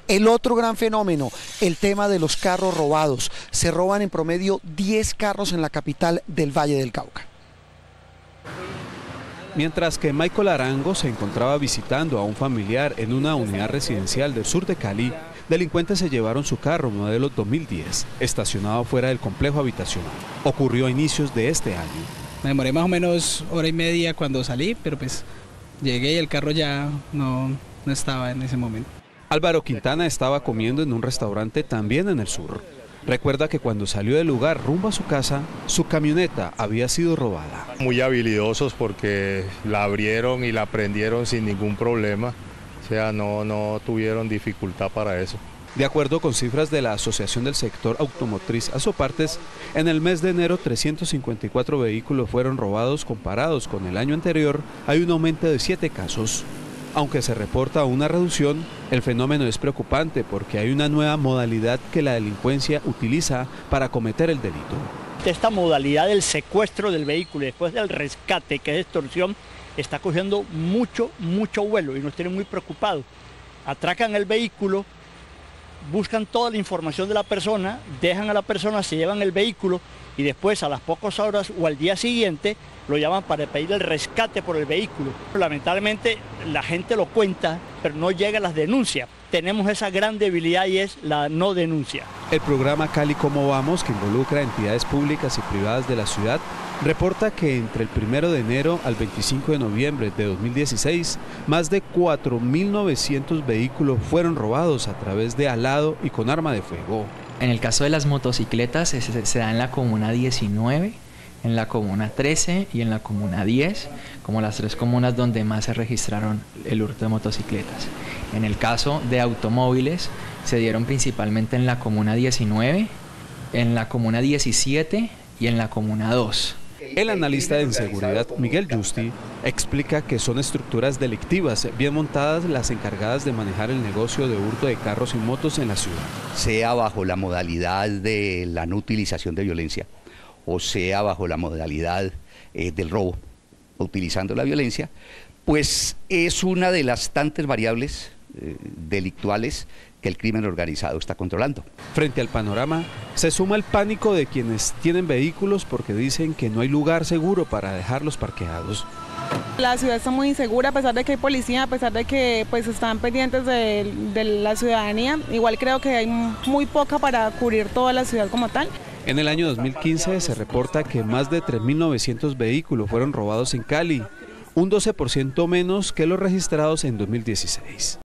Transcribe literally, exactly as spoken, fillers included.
El otro gran fenómeno, el tema de los carros robados. Se roban en promedio diez carros en la capital del Valle del Cauca. Mientras que Michael Arango se encontraba visitando a un familiar en una unidad residencial del sur de Cali, delincuentes se llevaron su carro modelo dos mil diez, estacionado fuera del complejo habitacional. Ocurrió a inicios de este año. Me demoré más o menos hora y media cuando salí, pero pues llegué y el carro ya no, no estaba en ese momento. Álvaro Quintana estaba comiendo en un restaurante también en el sur. Recuerda que cuando salió del lugar rumbo a su casa, su camioneta había sido robada. Muy habilidosos porque la abrieron y la prendieron sin ningún problema, o sea, no, no tuvieron dificultad para eso. De acuerdo con cifras de la Asociación del Sector Automotriz Asopartes, en el mes de enero trescientos cincuenta y cuatro vehículos fueron robados comparados con el año anterior, hay un aumento de siete casos. Aunque se reporta una reducción, el fenómeno es preocupante porque hay una nueva modalidad que la delincuencia utiliza para cometer el delito. Esta modalidad del secuestro del vehículo y después del rescate, que es extorsión, está cogiendo mucho, mucho vuelo y nos tiene muy preocupados. Atracan el vehículo, buscan toda la información de la persona, dejan a la persona, se llevan el vehículo y después a las pocas horas o al día siguiente lo llaman para pedir el rescate por el vehículo. Lamentablemente la gente lo cuenta, pero no llega a las denuncias. Tenemos esa gran debilidad y es la no denuncia. El programa Cali Cómo Vamos, que involucra entidades públicas y privadas de la ciudad, reporta que entre el primero de enero al veinticinco de noviembre de dos mil dieciséis, más de cuatro mil novecientos vehículos fueron robados a través de alado y con arma de fuego. En el caso de las motocicletas se, se da en la comuna diecinueve, en la comuna trece y en la comuna diez, como las tres comunas donde más se registraron el hurto de motocicletas. En el caso de automóviles se dieron principalmente en la comuna diecinueve, en la comuna diecisiete y en la comuna dos. El analista de seguridad Miguel Justi explica que son estructuras delictivas bien montadas las encargadas de manejar el negocio de hurto de carros y motos en la ciudad. Sea bajo la modalidad de la no utilización de violencia o sea bajo la modalidad eh, del robo, utilizando la violencia, pues es una de las tantas variables eh, delictuales que el crimen organizado está controlando. Frente al panorama, se suma el pánico de quienes tienen vehículos porque dicen que no hay lugar seguro para dejarlos parqueados. La ciudad está muy insegura a pesar de que hay policía, a pesar de que pues están pendientes de, de la ciudadanía. Igual creo que hay muy poca para cubrir toda la ciudad como tal. En el año dos mil quince se reporta que más de tres mil novecientos vehículos fueron robados en Cali, un doce por ciento menos que los registrados en dos mil dieciséis.